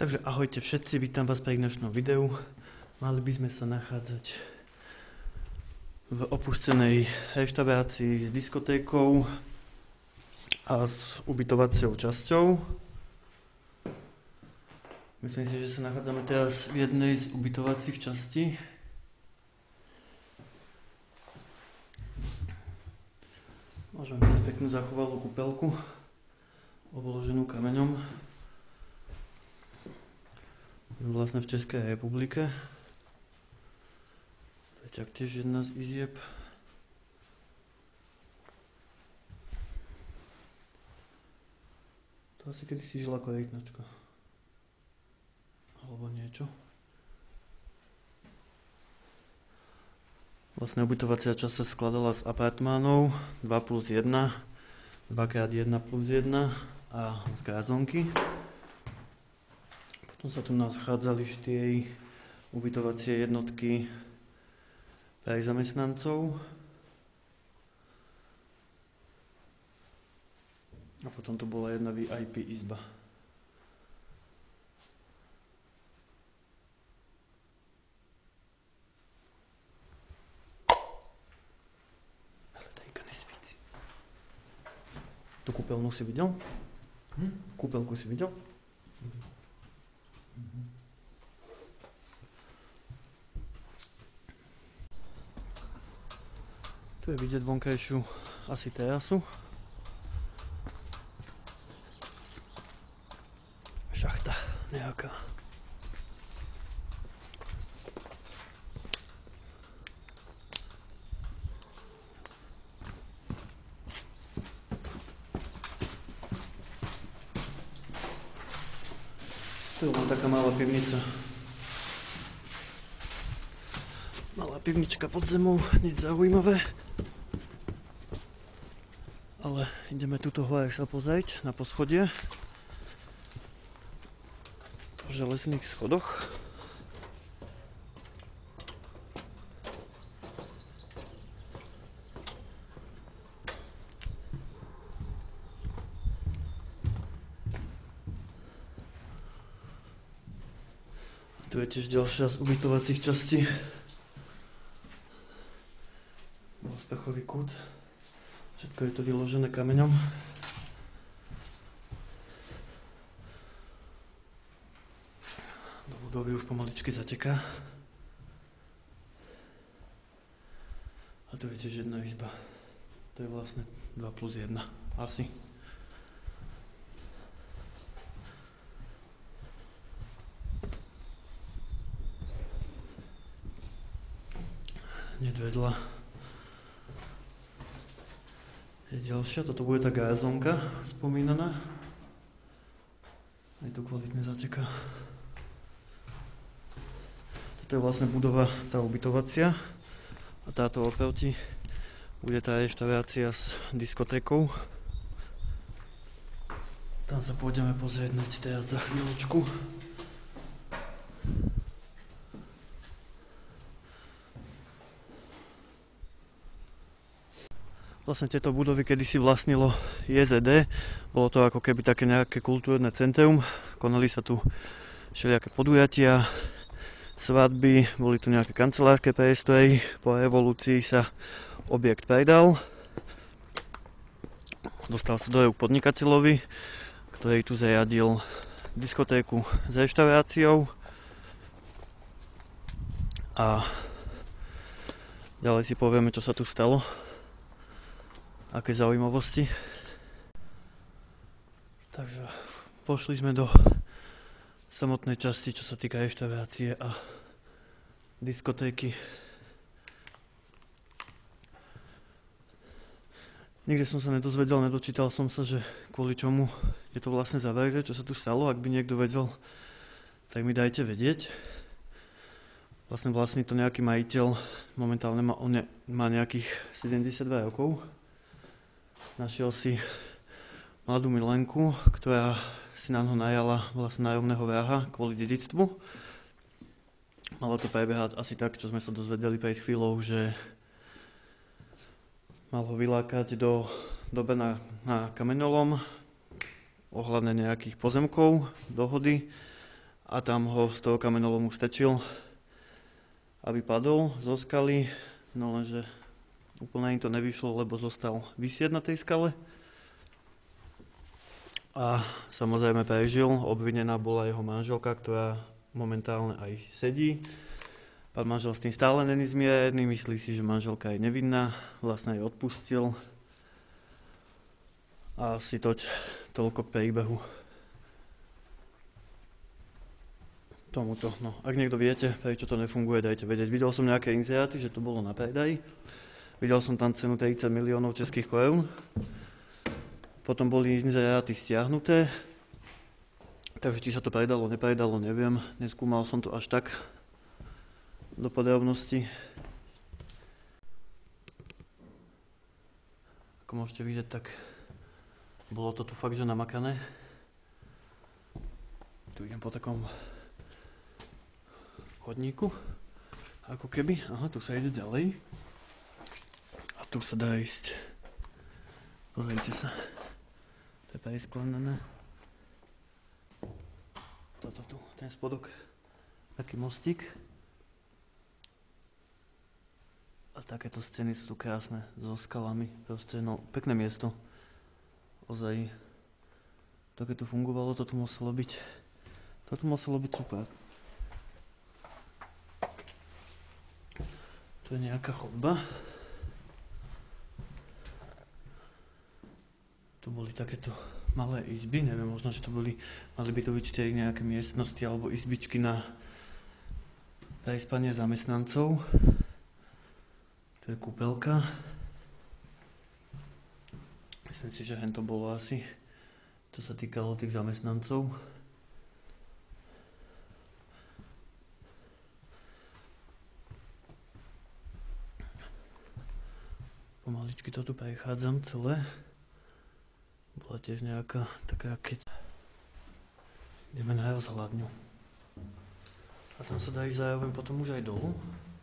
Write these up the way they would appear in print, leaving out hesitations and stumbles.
Takže ahojte všetci, vítam vás pri dnešnom videu. Mali by sme sa nachádzať v opustenej reštaurácii s diskotékou a s ubytovacou časťou. Myslím si, že sa nachádzame teraz v jednej z ubytovacích častí. Môžeme mať peknú zachovalú kúpeľku, obloženú kameňom. Vlastne v Českej republike. To je taktiež jedna z izieb. To asi kedysi žila kvalitnačka. Alebo niečo. Vlastne ubytovacia časť sa skladala z apartmánov 2+1, 2x1+1 a z gázonky. Potom sa tu nachádzali 4 ubytovacie jednotky pre zamestnancov. A potom tu bola jedna VIP izba. Ale tajka nesvíci. Tu kúpeľnu si videl? Kúpeľku si videl? Tu je vidieť vonkajšiu asi terasu. Šachta nejaká. Tu je len taká malá pivnica. Malá pivnička pod zemou, nič zaujímavé. Ale ideme tuto hore sa pozrieť na poschodie. Po železných schodoch. A tu je tiež ďalšia z ubytovacích častí. Spechový kút. Všetko je to vyložené kameňom. Do budovy už pomaličky zateká. A tu je tiež jedna izba. To je vlastne 2+1. Asi. Hneď vedľa je ďalšia, toto bude tá gázonka spomínaná. Aj to kvalitne zateká. Toto je vlastne budova, tá ubytovacia. A táto oproti bude tá reštaurácia s diskotékou. Tam sa pôjdeme pozrieť teraz za chvíľočku. Vlastne tieto budovy kedysi vlastnilo JZD, bolo to ako keby také nejaké kultúrne centrum, konali sa tu všelijaké podujatia, svadby, boli tu nejaké kancelárske priestory, po revolúcii sa objekt predal, dostal sa do rúk podnikateľovi, ktorý tu zariadil diskotéku s reštauráciou a ďalej si povieme, čo sa tu stalo. Aké zaujímavosti. Takže pošli sme do samotnej časti, čo sa týka reštaurácie a diskotéky. Nikde som sa nedozvedel, nedočítal som sa, že kvôli čomu je to vlastne zavreté, čo sa tu stalo. Ak by niekto vedel, tak mi dajte vedieť. Vlastní to nejaký majiteľ, momentálne má nejakých 72 rokov. Našiel si mladú milenku, ktorá si na ňo najala vlastne nájomného vraha kvôli dedičstvu. Malo to prebiehať asi tak, čo sme sa dozvedeli pred chvíľou, že mal ho vylákať do dobe na kameňolom ohľadne nejakých pozemkov, dohody a tam ho z toho kamenolomu stečil, aby padol zo skaly, no lenže úplne im to nevyšlo, lebo zostal visieť na tej skale. A samozrejme prežil, obvinená bola jeho manželka, ktorá momentálne aj sedí. Pán manžel s tým stále není zmierený, myslí si, že manželka je nevinná, vlastne jej odpustil. A asi toľko príbehu tomuto. No, ak niekto viete, prečo to nefunguje, dajte vedieť. Videl som nejaké inzeráty, že to bolo na predaj. Videl som tam cenu 30 miliónov českých korún. Potom boli inzeráty stiahnuté. Takže či sa to predalo, nepredalo, neviem. Neskúmal som to až tak do podrobnosti. Ako môžete vidieť, tak bolo to tu fakt, že namakané. Tu idem po takom chodníku, ako keby. Aha, tu sa ide ďalej. A tu sa dá ísť. Pozrite sa. To je presklenené. Toto tu, ten spodok. Taký mostík. A takéto scény sú tu krásne, so skalami. Proste, no, pekné miesto. Ozaj. To keď tu fungovalo, to tu muselo byť. To tu muselo byť super. To je nejaká chodba. Tu boli takéto malé izby, neviem, možno, že to mali by to byť 4 nejaké miestnosti alebo izbičky na prespanie zamestnancov. Tu je kúpeľka. Myslím si, že to bolo asi, to sa týkalo tých zamestnancov. Pomaličky to tu prechádzam celé. Bola tiež nejaká taká, keď ideme na rozhľadňu. A tam sa dá ísť zároveň potom už aj dolu.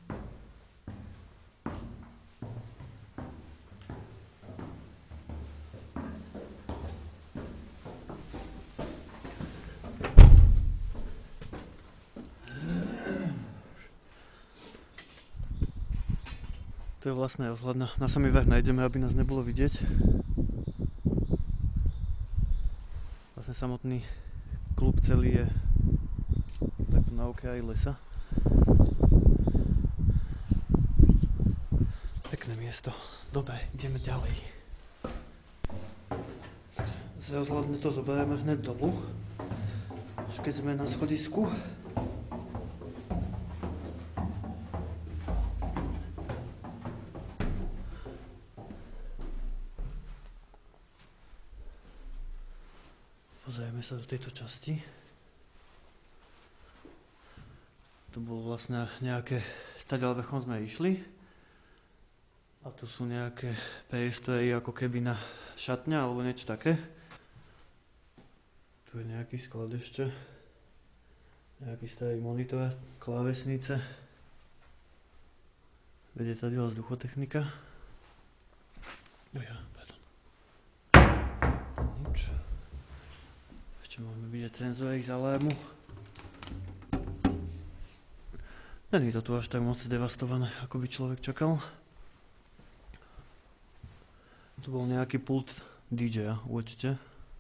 To je vlastne rozhľadňa. Na samý vrch nájdeme, aby nás nebolo vidieť. Vlastne samotný klub celý je takto na okraji lesa. Pekné miesto. Dobre, ideme ďalej. Z rozhľadne to zoberieme hneď dolu. Až keď sme na schodisku. Pozrieme sa do tejto časti. Tu bolo vlastne nejaké, stadiaľ vrchom sme išli. A tu sú nejaké priestory ako keby na šatňa alebo niečo také. Tu je nejaký sklad ešte. Nejaký starý monitor, klávesnice. Vedie tady vzduchotechnika. Nič. Ešte máme vidieť senzory z alarmu. Není to tu až tak moc devastované, ako by človek čakal. Tu bol nejaký pult DJ-a, určite.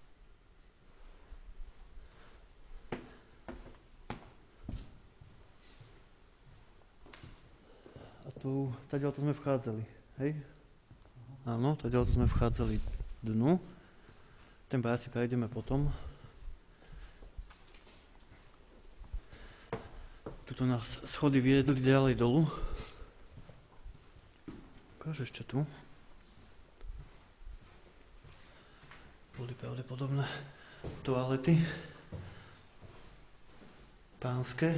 A tu, tadiaľ to sme vchádzali, hej? Áno, tadiaľ to sme vchádzali dnu. Ten pár si prejdeme potom. Tuto nás schody viedli ďalej dolu. Ukáž ešte tu. Boli pravdepodobné toalety. Pánske.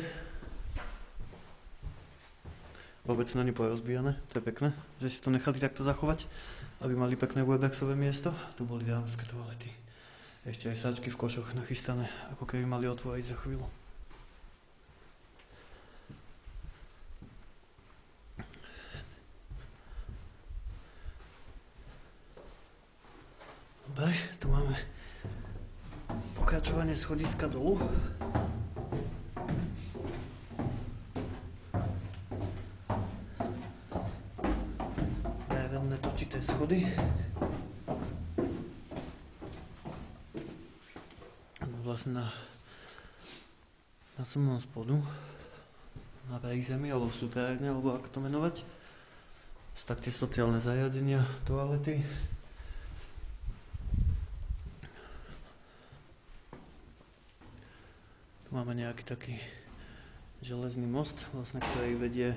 Vôbec není porozbijané, to je pekné, že si to nechali takto zachovať, aby mali pekné webexové miesto. A tu boli dámske toalety. Ešte aj sáčky v košoch nachystané, ako keby mali otvoriť za chvíľu. Dobre, tu máme pokračovanie schodiska dolu. vlastne na samom spodu, na zemi, alebo v súterajne, alebo ako to menovať. Sú tak tie sociálne zariadenia, toalety. Tu máme nejaký taký železný most, vlastne, ktorý vedie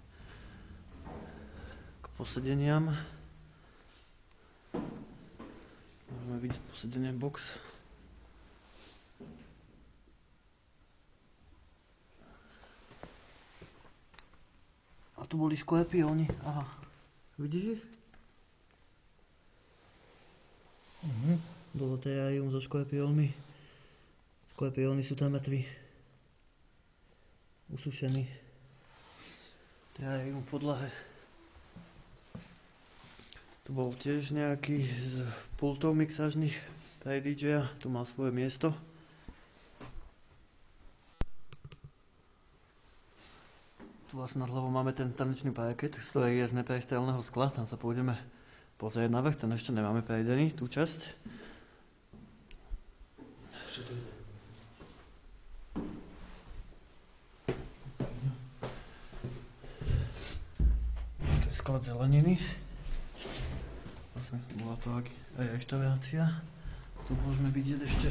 k posedeniam. Môžeme vidieť posedenie box. A tu boli škorpióny. Aha. Vidíš ich? Bolo terárium so škorpiónmi. Škorpióny sú tam mŕtvi. Usušení. Terárium v podlahe. Tu bol tiež nejaký z pultov mixážnych pre DJ-a. Tu mal svoje miesto. Tu vlastne nad hlavou máme ten tanečný parket, ktorý je z neprestrelného skla. Tam sa pôjdeme pozrieť na vrch, ten ešte nemáme prejdený, tú časť. To je sklad zeleniny. Vlastne bola to aj reštaurácia. Tu môžeme vidieť ešte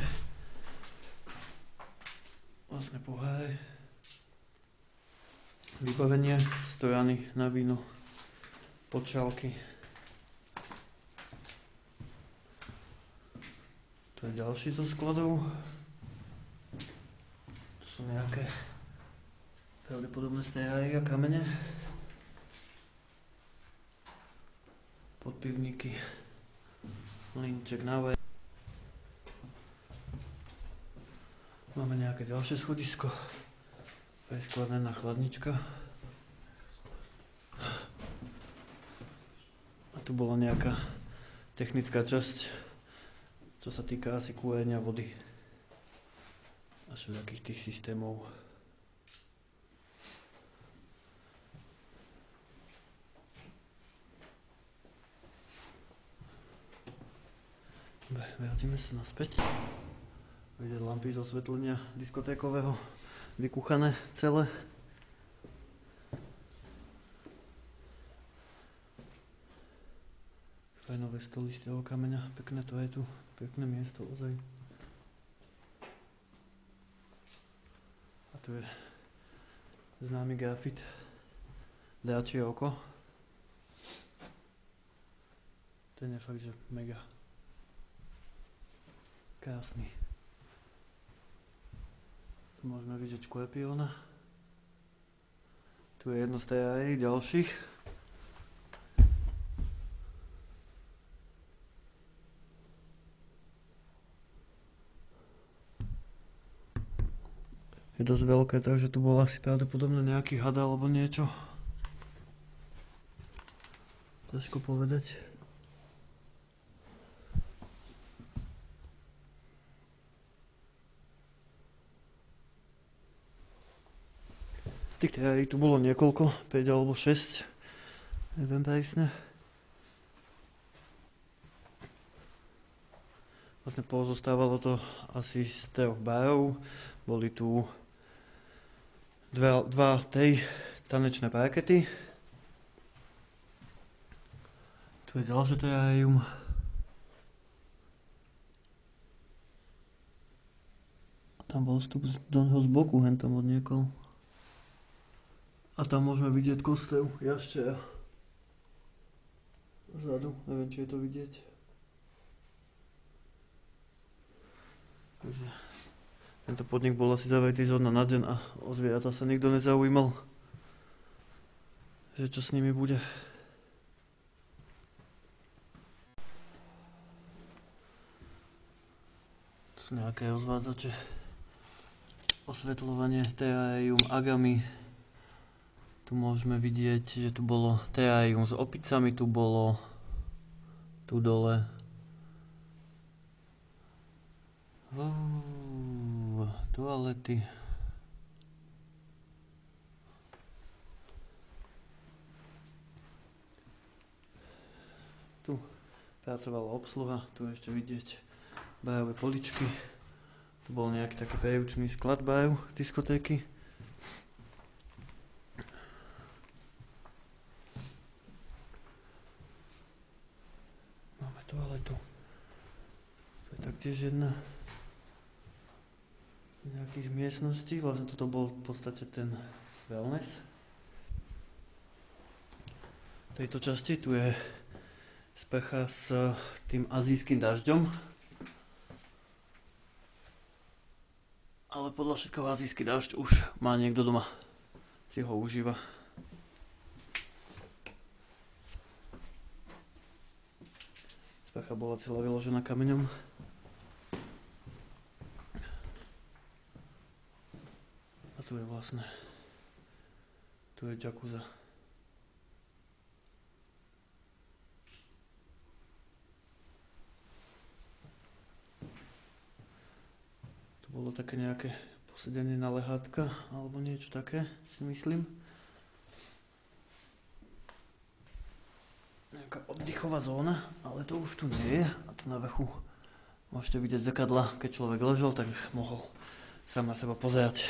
vlastne poháre. Vybavenie, stojany na víno, počálky. Tu je ďalší zo skladov. Tu sú nejaké pravdepodobné stejári a kamene. Podpivníky, mlynček na vaj. Máme nejaké ďalšie schodisko. Preskladaná chladnička. A tu bola nejaká technická časť, čo sa týka asi kúrenia vody a všetkých tých systémov. Dobre, vrátime sa naspäť. Vidieť lampy z osvetlenia diskotékového. Vykúchané celé. Fajnové stoly z toho kameňa. Pekné to je tu. Pekné miesto ozaj. A tu je známy grafit. Dráčie oko. Ten je fakt, že mega krásny. Môžeme vidieť škorpióna. Tu je jedno z terárií ďalších. Je dosť veľké, takže tu bol asi pravdepodobne nejaký had alebo niečo. Ťažko povedať. Tých terárií tu bolo niekoľko, 5 alebo 6, neviem presne. Vlastne pozostávalo to asi z 3 barov, boli tu dva tanečné parkety. Tu je ďalšie terárium. A tam bol vstup do neho z boku, hentam od niekoho. A tam môžeme vidieť kostev jaščera. Vzadu, neviem, či je to vidieť. Takže tento podnik bol asi zavretý zo dna na deň a o zvieratá sa nikto nezaujímal, že čo s nimi bude. Tu sú nejaké rozvádzače. Osvetľovanie, terárium, agami. Tu môžeme vidieť, že tu bolo terárium s opicami, tu bolo tu dole. Toalety. Tu pracovala obsluha, tu ešte vidieť bajové poličky, Tu bol nejaký taký príručný sklad baru diskotéky. Máme toaletu. To je taktiež jedna z nejakých miestností. Vlastne toto bol v podstate ten wellness. V tejto časti tu je sprcha s tým azijským dažďom. Ale podľa všetkého azijský dažď už má niekto doma. Si ho užíva. Sprcha bola celá vyložená kameňom. A tu je vlastne... Tu je jacuzza. Bolo také nejaké posedenie na lehátka alebo niečo také, si myslím. Nejaká oddychová zóna, ale to už tu nie je. A tu na vrchu môžete vidieť zrkadla, keď človek ležel, tak mohol sám na seba pozerať.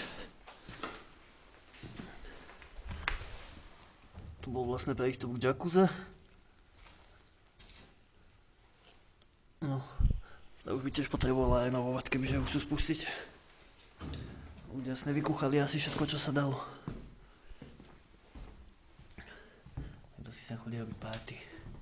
Tu bol vlastne prístup k jacuzze. No. To už by tiež potrebovala aj novovať, kebyže ho chcú spustiť. Ľudia si nevykúchali asi všetko, čo sa dalo. Kto si sem chodí robiť party.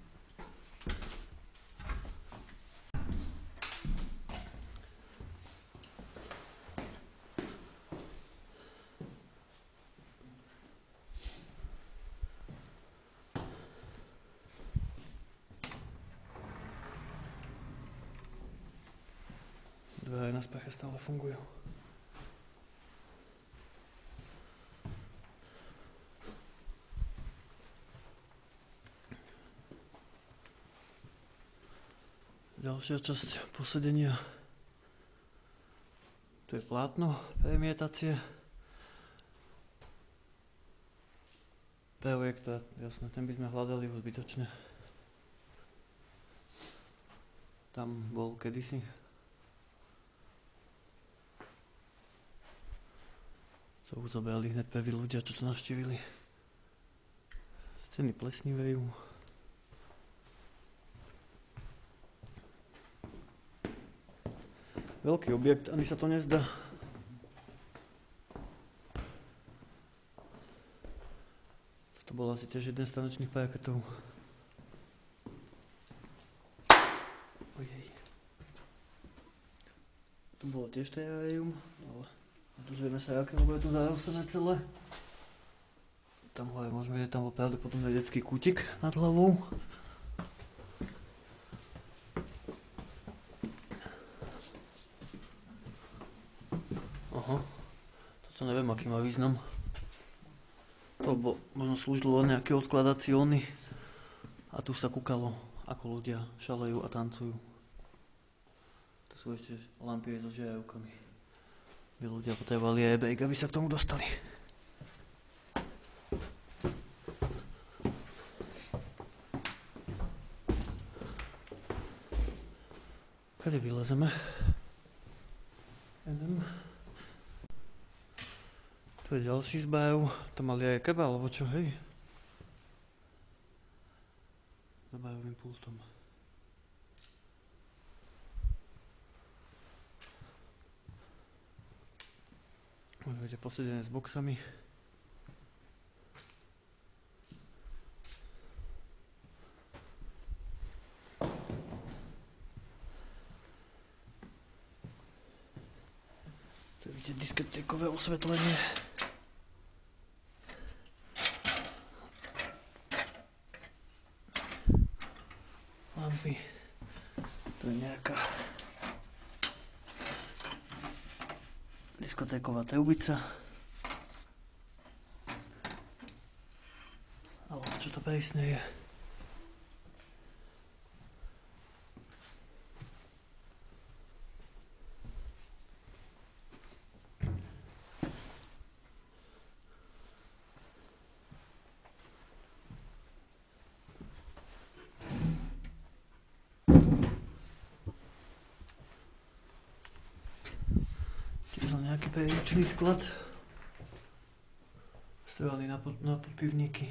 Dvere na sprche stále fungujú. Ďalšia časť posedenia. Tu je plátno premietacie. Projekt, jasne, ten by sme hľadali už zbytočne. Tam bol kedysi. To už zobrali hneď prví ľudia, čo to navštívili. Steny plesnivejú. Veľký objekt, ani sa to nezdá. Toto bol asi tiež jeden z tanečných parketov. Ojej. Tu bolo tiež terárium, ale dozvieme sa, aké bude to zarosené celé. Tam hore môžeme vidieť, tam bol pravdepodobne detský kútik nad hlavou. Aha, toto neviem, aký má význam. To možno slúžilo len nejaké odkladacie ony. A tu sa kúkalo, ako ľudia šalejú a tancujú. To sú ešte lampy so žiarivkami. By ľudia potrebovali aj break, aby sa k tomu dostali. Kade vylezeme? Jeden. Tu je ďalší z barov. Tam mali aj keba, alebo čo, hej? Za barovým pultom. Môžete posedenie s boxami. Tu vidíte diskotékové osvetlenie. Lampy. Tu je nejaká diskotéková trubica. Ale čo to presne je? nejaký peričný sklad. Strojali na podpivníky.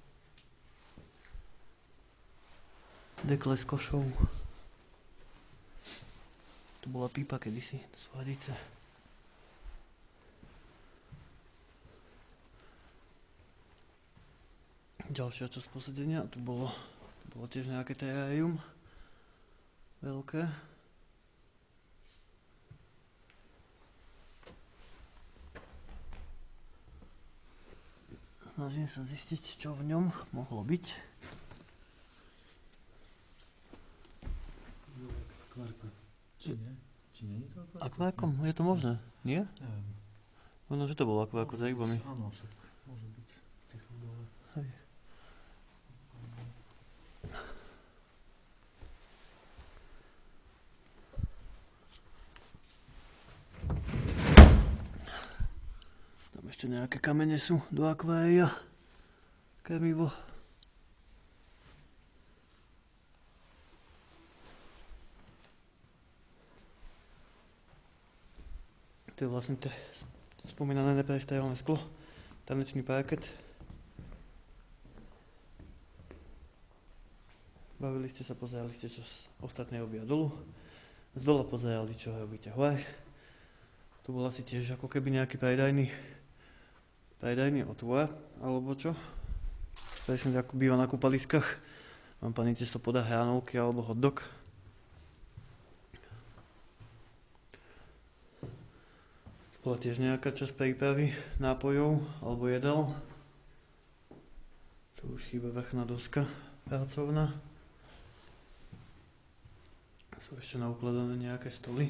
Dekle s košou. Tu bola pípa kedysi, to sú hadice. Ďalšia časť posedenia, tu bolo tiež nejaké terárium. Veľké. Snažím sa zistiť, čo v ňom mohlo byť. Akvárko. Či nie? Či nie je to akvárko? Akvárkom? Je to možné? Nie? Neviem. Možno, že to bolo akvárko za rybami. Áno, však môže byť v tých dole. Hej. Tam ešte nejaké kamene sú do akvária. Krmivo. To je vlastne to spomínané neprestajalné sklo. Tanečný parket. Bavili ste sa, pozerali ste, čo ostatné robia dolu. Z dola pozerali, čo robíte hore. Tu bol asi tiež ako keby nejaký predajný otvor, alebo čo. Presne ako býva na kúpaliskách. Vám pani cesto podá hranolky alebo hotdog. Bola tiež nejaká časť prípravy nápojov alebo jedál. Tu už chýba vrchná doska pracovná. Sú ešte naukladané nejaké stoly.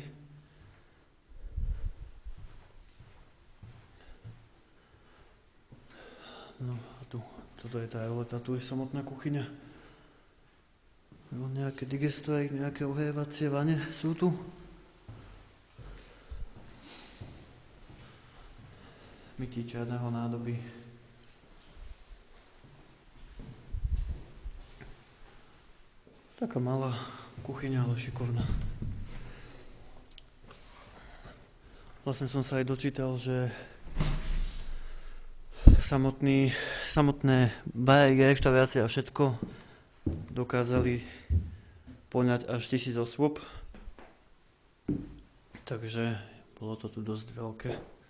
No a toto je tá roleta, tu je samotná kuchyňa. No, nejaké digestory, nejaké ohrevacie vane sú tu. Mytí černého nádoby. Taká malá kuchyňa, ale šikovná. Vlastne som sa aj dočítal, že samotné bary, reštaurácie a všetko dokázali poňať až 1000 osôb. Takže bolo to tu dosť veľké.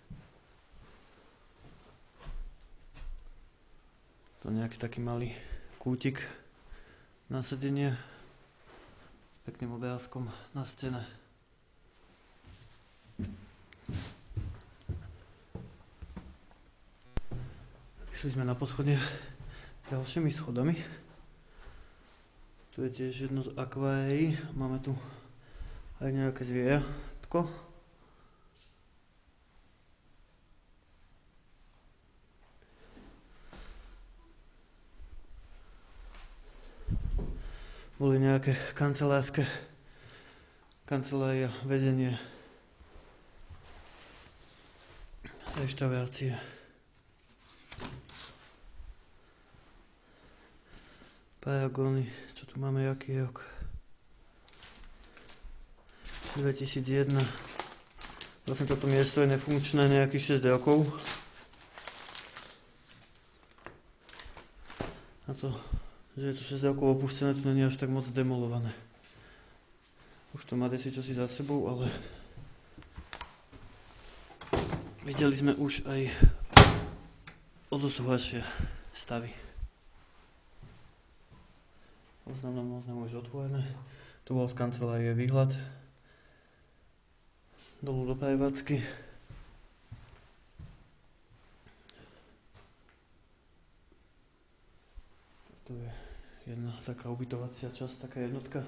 To nejaký taký malý kútik na sedenie s pekným obrázkom na scéne. Išli sme na poschodie ďalšími schodami. Tu je tiež jedno z akvárií. Máme tu aj nejaké zvieratko. Boli nejaké kancelária, vedenie, reštaurácie. Paragóny, čo tu máme, jaký rok? 2001. Vlastne toto miesto je nefunkčné nejakých 6 rokov. A to, že je to 6 rokov opustené, to nie je až tak moc demolované. Už to má desi čosi za sebou, ale videli sme už aj o dosť horšie stavy. Oznamné už otvorené. Tu bol z kancelárie výhľad dolu do prevádzky. Tu je jedna taká ubytovacia časť, taká jednotka.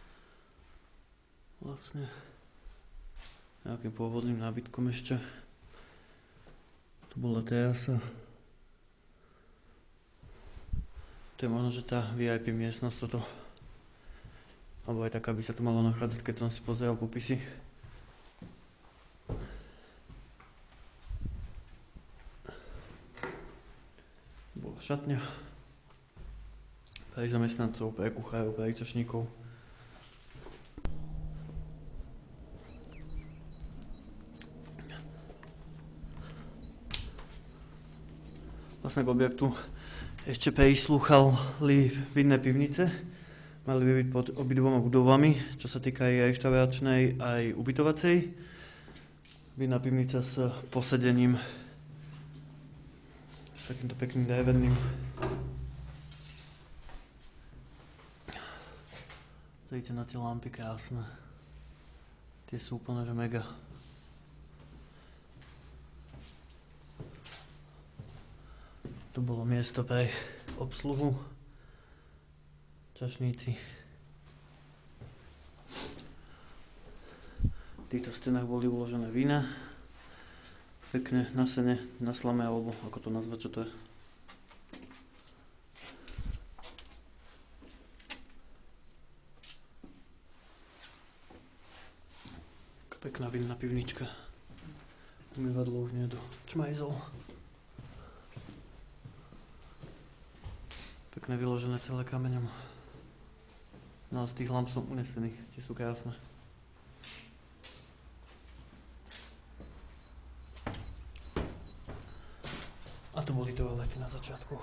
Vlastne nejakým pôvodným nábytkom ešte. Tu bola terasa. To je možno, že tá VIP miestnosť toto, alebo aj taká by sa tu malo nachádzať, keď som si pozeral popisy. Bola šatňa pre zamestnancov, pre kuchárov, pre čašníkov. vlastne k objektu ešte prislúchali vinné pivnice. Mali by byť pod obidvoma budovami, čo sa týka aj reštauráčnej, aj ubytovacej. Vinná pivnica s posedením, s takýmto pekným drevenným. Zajte na tie lampy krásne. Tie sú úplne že mega. Tu bolo miesto pre obsluhu. Čašníci. V týchto stenách boli uložené vína. Pekne na sene, na slame, alebo ako to nazvať, čo to je. Pekná vinná pivnička. Umývadlo už nie je do čmajzol. Pekne vyložené celé kameňom. No a z tých lamp som unesený. Tie sú krásne. A tu boli toalety na začiatku.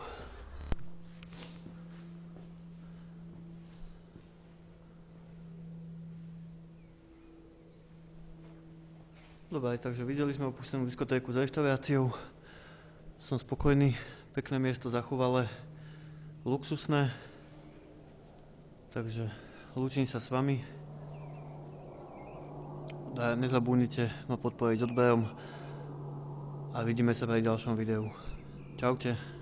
Dobre, takže videli sme opustenú diskotéku s reštauráciou. Som spokojný, pekné miesto zachovalé, luxusné. Takže lúčim sa s vami. Nezabudnite ma podporiť odberom a vidíme sa pri ďalšom videu. Čaute.